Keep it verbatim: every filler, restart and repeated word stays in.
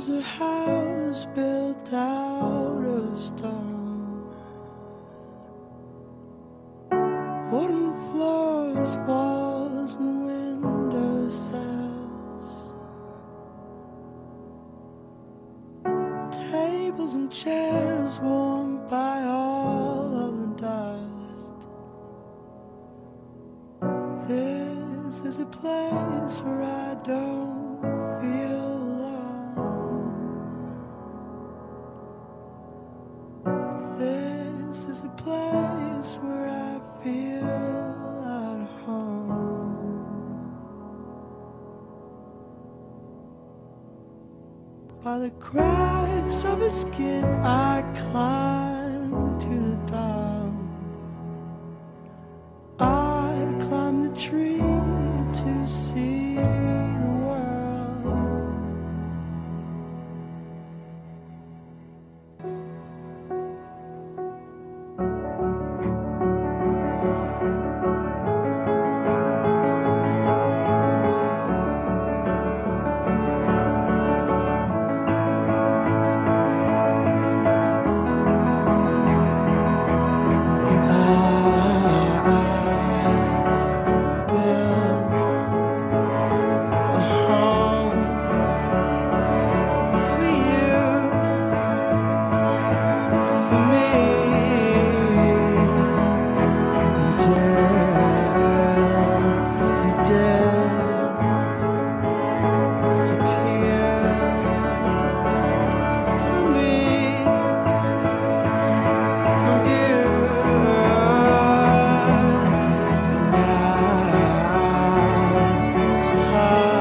was a house built out of stone, wooden floors, walls, and window sills, tables and chairs warmed by all of the dust. This is a place where I don't feel alone. This is a place where I feel at home. By the cracks of his skin I climbed to the top. I'd climb the tree to see the world. Time